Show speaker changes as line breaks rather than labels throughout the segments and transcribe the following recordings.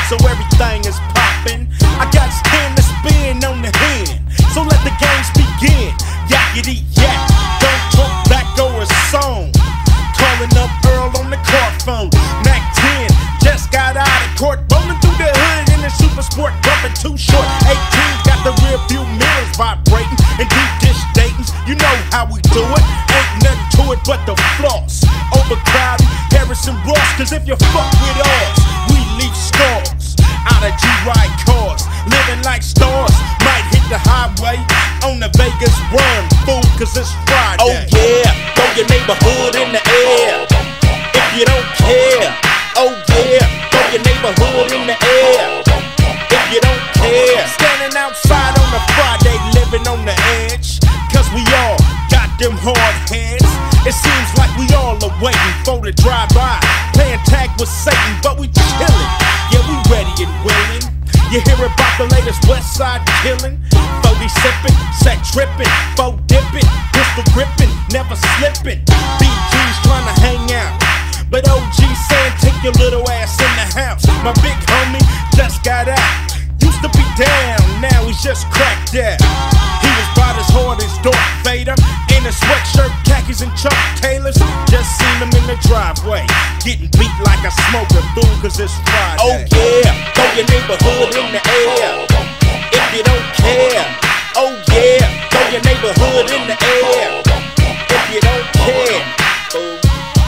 so everything is poppin'. I got stand to spin on the hand, so let the games begin. Yakety yak, don't talk back or a song. Calling up Earl on the car phone. Mack 10 just got out of court, rolling through the hood in the super sport, bumping too short. 18's got the rear view mirrors vibrating, and deep dish Daytons, you know how we do it. Ain't nothing to it but the floss. Overcrowding Harrison-Ross, cause if you fuck with ours, we leave scars. Out of G-Ride cars, living like stars. Might hit the highway on the Vegas run, fool, cause it's Friday.
Oh yeah, throw your neighborhood in the air if you don't care. Oh yeah, throw your neighborhood in the air if you don't care.
Standing outside on a Friday, living on the edge, cause we all got them hard heads. It seems like we all are waiting for the drive-by, playing tag with Satan, but we chillin'. Yeah, we ready and willing. You hear about the latest West Side killing? 40 sippin', set trippin', 4 dippin', pistol grippin', never slippin'. BG's tryna hang out, but OG saying take your little ass in the house. My big homie just got out, used to be down, now he's just cracked out. He was about as hard as Darth Vader, in a sweatshirt, khakis and Chuck Taylors. Just seen him in the driveway, getting beat like a smoker, fool, cause it's Friday.
Oh yeah, throw your neighborhood in the air if you don't care. Oh yeah, throw your neighborhood in the air if you don't care. Oh.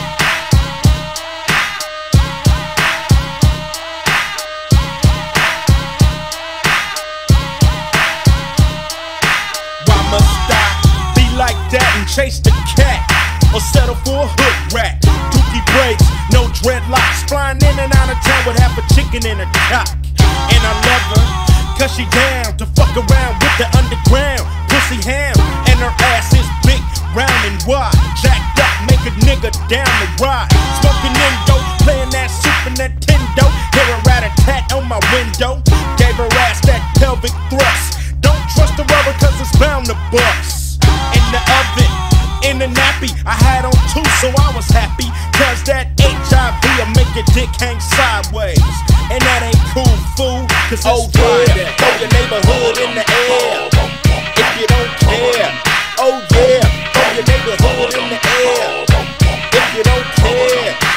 Like that and chase the cat, or settle for a hood rat. Dookie braids, no dreadlocks, flying in and out of town with half a chicken in a cock. And I love her, cause she down to fuck around with the underground pussy ham. And her ass is big, round and wide, jacked up, make a nigga down the ride. Smoking Indo, playing that Super Nintendo. Hear a rat-a-tat on my window, gave her ass that pelvic thrust. Don't trust the rubber cause it's bound to bust. In the oven, in the nappy, I had on 2, so I was happy, cause that HIV'll make your dick hang sideways. And that ain't cool, fool, cause it's Friday.
Yeah, throw your neighborhood in the air if you don't care. Oh yeah, throw your neighborhood in the air if you don't care.